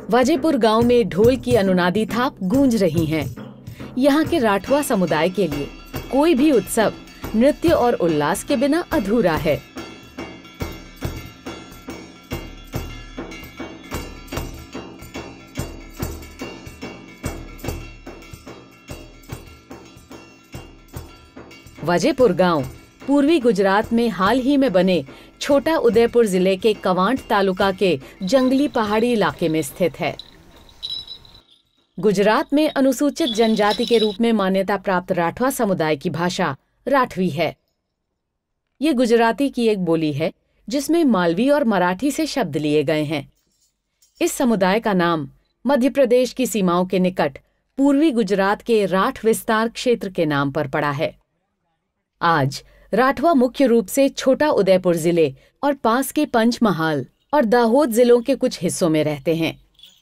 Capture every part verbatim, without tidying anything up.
वाजेपुर गांव में ढोल की अनुनादी थाप गूंज रही हैं। यहाँ के राठवा समुदाय के लिए कोई भी उत्सव नृत्य और उल्लास के बिना अधूरा है। वाजेपुर गांव पूर्वी गुजरात में हाल ही में बने छोटा उदयपुर जिले के कवांट तालुका के जंगली पहाड़ी इलाके में स्थित है। गुजरात में अनुसूचित जनजाति के रूप में मान्यता प्राप्त राठवा समुदाय की भाषा राठवी है। ये गुजराती की एक बोली है जिसमें मालवी और मराठी से शब्द लिए गए हैं। इस समुदाय का नाम मध्य प्रदेश की सीमाओं के निकट पूर्वी गुजरात के राठ विस्तार क्षेत्र के नाम पर पड़ा है। आज राठवा मुख्य रूप से छोटा उदयपुर जिले और पास के पंचमहाल और दाहोद जिलों के कुछ हिस्सों में रहते हैं।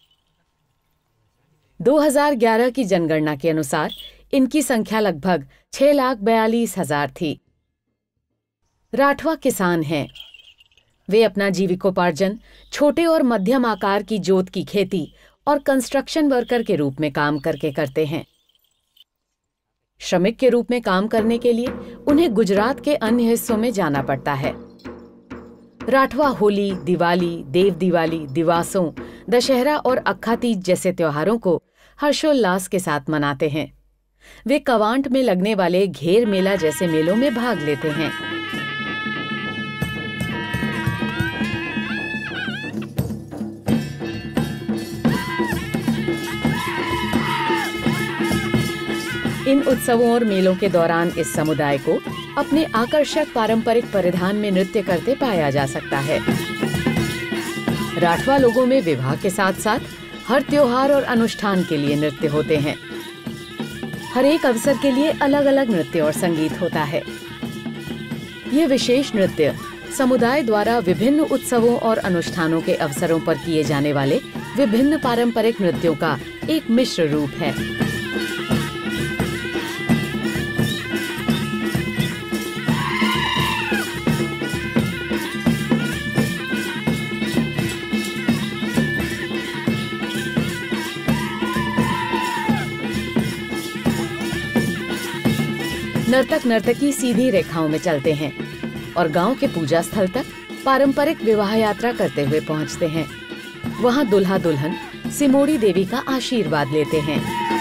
दो हज़ार ग्यारह की जनगणना के अनुसार इनकी संख्या लगभग छह लाख बयालीस हजार थी। राठवा किसान हैं। वे अपना जीविकोपार्जन छोटे और मध्यम आकार की जोत की खेती और कंस्ट्रक्शन वर्कर के रूप में काम करके करते हैं। श्रमिक के रूप में काम करने के लिए उन्हें गुजरात के अन्य हिस्सों में जाना पड़ता है। राठवा होली, दिवाली, देव दिवाली, दिवासों, दशहरा और अक्खा तीज जैसे त्योहारों को हर्षोल्लास के साथ मनाते हैं। वे कवांट में लगने वाले घेर मेला जैसे मेलों में भाग लेते हैं। इन उत्सवों और मेलों के दौरान इस समुदाय को अपने आकर्षक पारंपरिक परिधान में नृत्य करते पाया जा सकता है। राठवा लोगों में विवाह के साथ साथ हर त्योहार और अनुष्ठान के लिए नृत्य होते हैं। हर एक अवसर के लिए अलग अलग नृत्य और संगीत होता है। ये विशेष नृत्य समुदाय द्वारा विभिन्न उत्सवों और अनुष्ठानों के अवसरों पर किए जाने वाले विभिन्न पारंपरिक नृत्यों का एक मिश्र रूप है। नर्तक नर्तकी सीधी रेखाओं में चलते हैं और गांव के पूजा स्थल तक पारंपरिक विवाह यात्रा करते हुए पहुंचते हैं। वहां दुल्हा दुल्हन सिमोड़ी देवी का आशीर्वाद लेते हैं।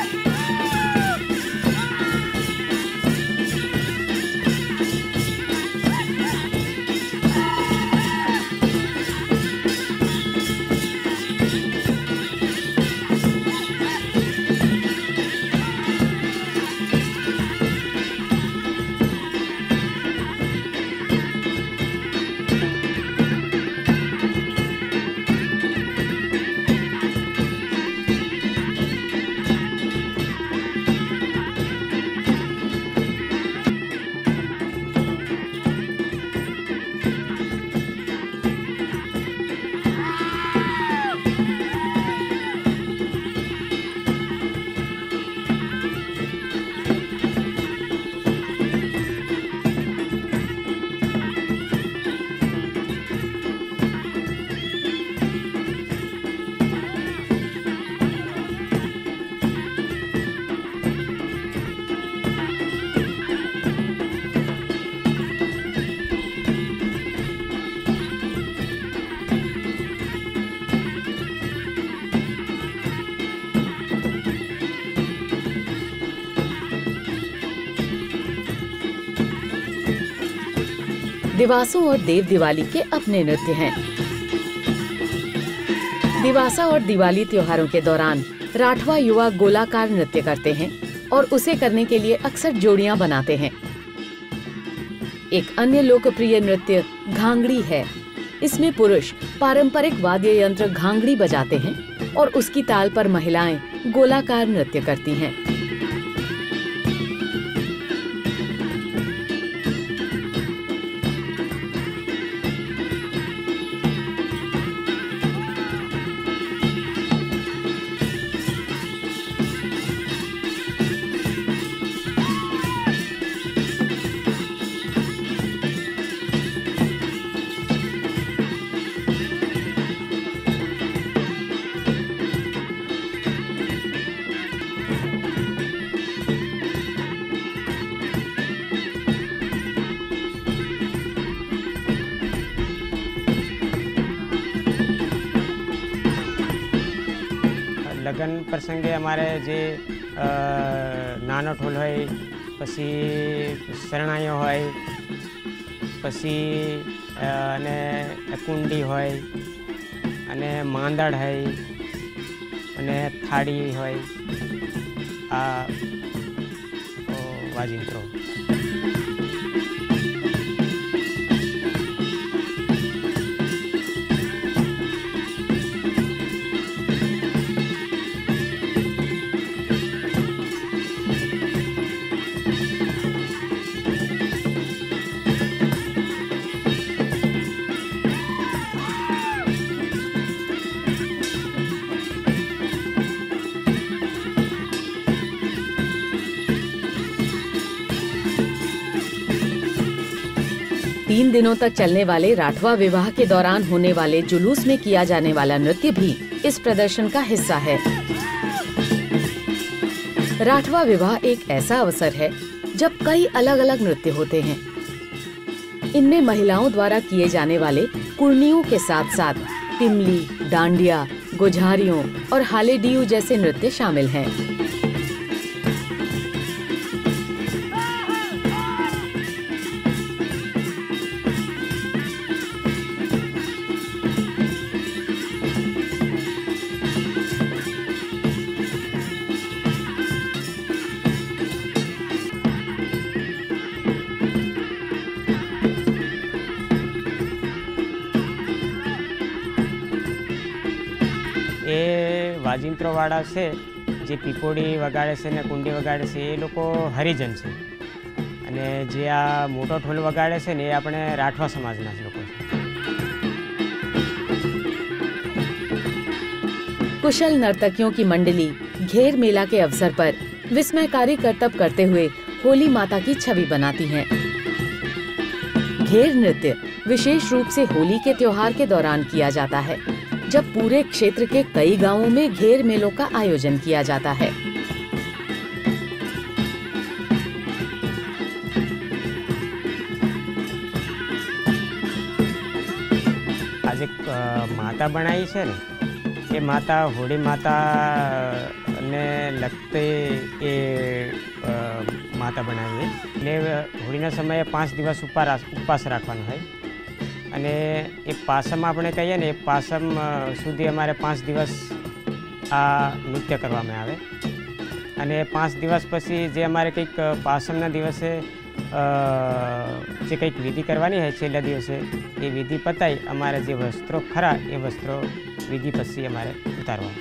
दिवासों और देव दिवाली के अपने नृत्य हैं। दिवासा और दिवाली त्योहारों के दौरान राठवा युवा गोलाकार नृत्य करते हैं और उसे करने के लिए अक्सर जोड़ियां बनाते हैं। एक अन्य लोकप्रिय नृत्य घांगड़ी है। इसमें पुरुष पारंपरिक वाद्य यंत्र घांगड़ी बजाते हैं और उसकी ताल पर महिलाएं गोलाकार नृत्य करती हैं। લગ્ન પ્રસંગે અમારે જે નાનો ઢોલ હોય, પછી શરણાઈઓ હોય, પછી અને કુંડી હોય, અને માંદડ હોય, અને થાળી હોય, આ વાજિંત્રો. तीन दिनों तक चलने वाले राठवा विवाह के दौरान होने वाले जुलूस में किया जाने वाला नृत्य भी इस प्रदर्शन का हिस्सा है। राठवा विवाह एक ऐसा अवसर है जब कई अलग अलग नृत्य होते हैं। इनमें महिलाओं द्वारा किए जाने वाले कुर्नियों के साथ साथ टिमली, डांडिया, गोझारियों और हालेडियू जैसे नृत्य शामिल हैं। એ વાજિંત્રોવાળા છે જે પીપોડી વગાડે છે ને કુંડી વગાડે છે એ લોકો હરિજન છે, અને જે આ મોટો ઢોલ વગાડે છે ને એ આપણે રાઠવા સમાજના લોકો છે. कुशल नर्तकियों की मंडली घेर मेला के अवसर पर विस्मयकारी करतब करते हुए होली माता की छवि बनाती हैं। घेर नृत्य विशेष रूप से होली के त्योहार के दौरान किया जाता है, जब पूरे क्षेत्र के कई गांवों में घेर मेलों का आयोजन किया जाता है। आज एक माता बनाई है ने, ये माता होली माता ने लगते ये माता बनाई है. એટલે હોળીના સમયે પાંચ દિવસ ઉપવાસ ઉપવાસ રાખવાનો હોય, અને એ પાસમ આપણે કહીએ ને એ પાસમ સુધી અમારે પાંચ દિવસ આ નૃત્ય કરવામાં આવે. અને પાંચ દિવસ પછી જે અમારે કંઈક પાસમના દિવસે જે કંઈક વિધિ કરવાની હોય છેલ્લા દિવસે એ વિધિ પતાઈ અમારે જે વસ્ત્રો ખરા એ વસ્ત્રો વિધિ પછી અમારે ઉતારવા.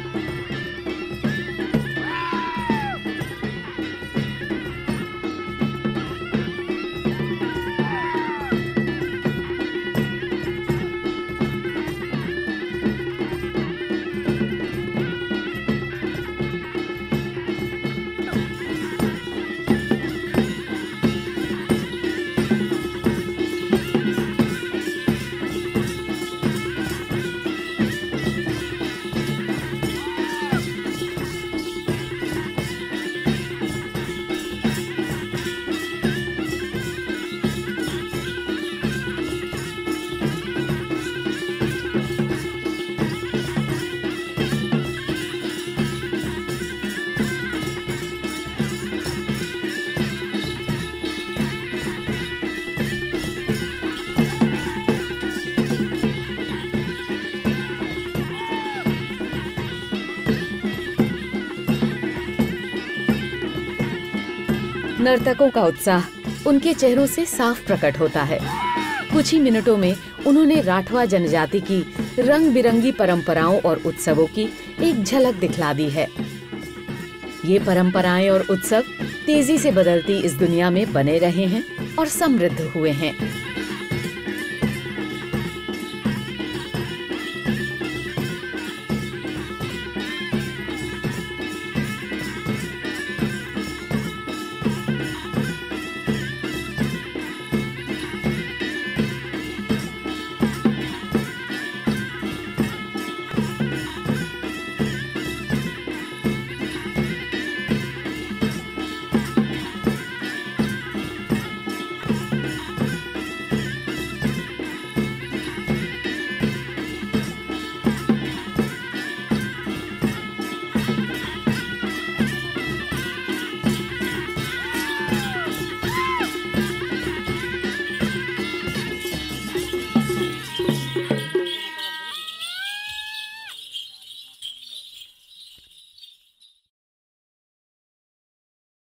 नर्तकों का उत्साह उनके चेहरों से साफ प्रकट होता है। कुछ ही मिनटों में उन्होंने राठवा जनजाति की रंग बिरंगी परंपराओं और उत्सवों की एक झलक दिखला दी है। ये परंपराएं और उत्सव तेजी से बदलती इस दुनिया में बने रहे हैं और समृद्ध हुए हैं।